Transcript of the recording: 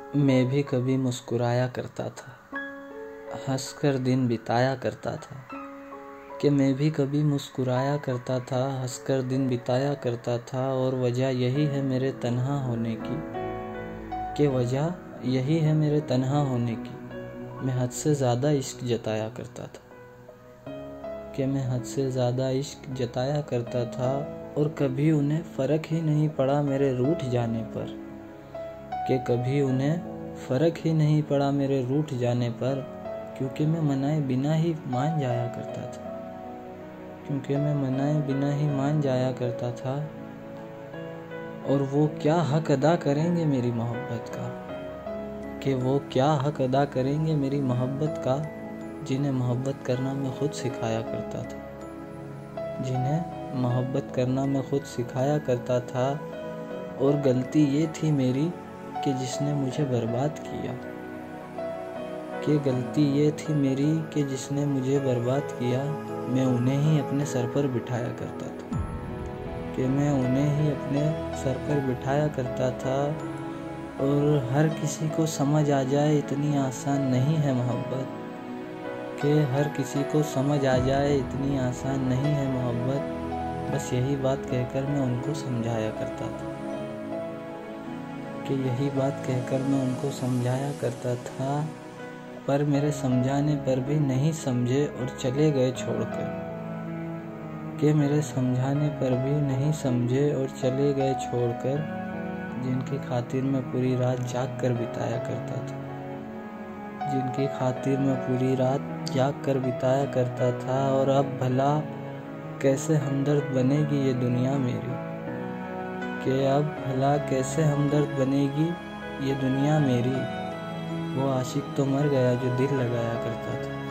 मैं भी कभी मुस्कुराया करता था, हंसकर दिन बिताया करता था। कि मैं भी कभी मुस्कुराया करता था, हंसकर दिन बिताया करता था। और वजह यही है मेरे तन्हा होने की, कि वजह यही है मेरे तन्हा होने की। मैं हद से ज़्यादा इश्क जताया करता था, कि मैं हद से ज़्यादा इश्क जताया करता था। और कभी उन्हें फ़र्क ही नहीं पड़ा मेरे रूठ जाने पर, कि कभी उन्हें फ़र्क ही नहीं पड़ा मेरे रूठ जाने पर। क्योंकि मैं मनाए बिना ही मान जाया करता था, क्योंकि मैं मनाए बिना ही मान जाया करता था। और वो क्या हक अदा करेंगे मेरी मोहब्बत का, कि वो क्या हक अदा करेंगे मेरी मोहब्बत का, जिन्हें मोहब्बत करना मैं खुद सिखाया करता था, जिन्हें मोहब्बत करना मैं खुद सिखाया करता था। और गलती ये थी मेरी कि जिसने मुझे बर्बाद किया, कि गलती ये थी मेरी कि जिसने मुझे बर्बाद किया। मैं उन्हें ही अपने सर पर बिठाया करता था, कि मैं उन्हें ही अपने सर पर बिठाया करता था। और हर किसी को समझ आ जाए इतनी आसान नहीं है मोहब्बत, कि हर किसी को समझ आ जाए इतनी आसान नहीं है मोहब्बत। बस यही बात कहकर मैं उनको समझाया करता था, कि यही बात कहकर मैं उनको समझाया करता था। पर मेरे समझाने पर भी नहीं समझे और चले गए छोड़कर, कि मेरे समझाने पर भी नहीं समझे और चले गए छोड़कर। जिनकी खातिर मैं पूरी रात जाग कर बिताया करता था, जिनकी खातिर मैं पूरी रात जाग कर बिताया करता था। और अब भला कैसे हमदर्द बनेगी ये दुनिया मेरी, कि अब भला कैसे हमदर्द बनेगी ये दुनिया मेरी। वो आशिक तो मर गया जो दिल लगाया करता था।